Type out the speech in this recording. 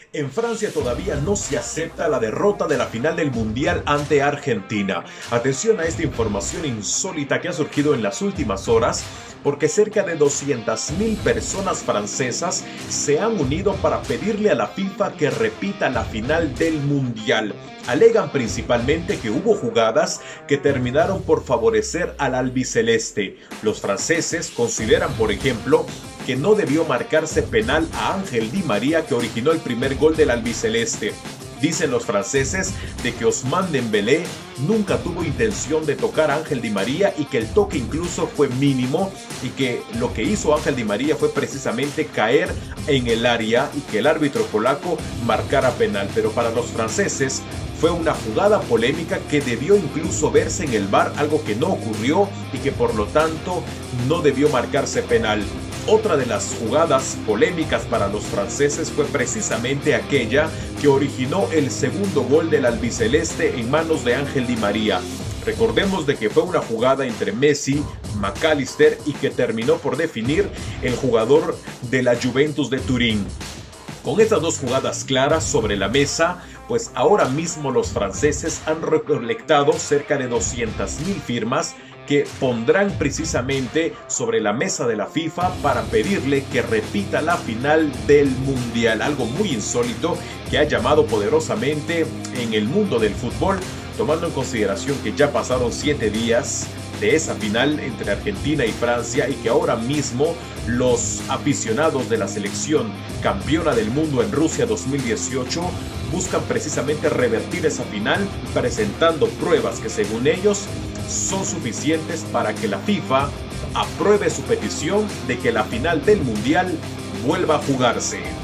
En Francia todavía no se acepta la derrota de la final del Mundial ante Argentina. Atención a esta información insólita que ha surgido en las últimas horas, porque cerca de 200.000 personas francesas se han unido para pedirle a la FIFA que repita la final del Mundial. Alegan principalmente que hubo jugadas que terminaron por favorecer al albiceleste. Los franceses consideran, por ejemplo, que no debió marcarse penal a Ángel Di María, que originó el primer gol del albiceleste. Dicen los franceses de que Ousmane Dembélé nunca tuvo intención de tocar a Ángel Di María y que el toque incluso fue mínimo y que lo que hizo Ángel Di María fue precisamente caer en el área y que el árbitro polaco marcara penal. Pero para los franceses fue una jugada polémica que debió incluso verse en el VAR, algo que no ocurrió y que por lo tanto no debió marcarse penal. Otra de las jugadas polémicas para los franceses fue precisamente aquella que originó el segundo gol del albiceleste en manos de Ángel Di María. Recordemos de que fue una jugada entre Messi, McAllister y que terminó por definir el jugador de la Juventus de Turín. Con estas dos jugadas claras sobre la mesa, pues ahora mismo los franceses han recolectado cerca de 200.000 firmas que pondrán precisamente sobre la mesa de la FIFA para pedirle que repita la final del Mundial. Algo muy insólito que ha llamado poderosamente en el mundo del fútbol, tomando en consideración que ya pasaron 7 días de esa final entre Argentina y Francia y que ahora mismo los aficionados de la selección campeona del mundo en Rusia 2018 buscan precisamente revertir esa final presentando pruebas que según ellos son suficientes para que la FIFA apruebe su petición de que la final del Mundial vuelva a jugarse.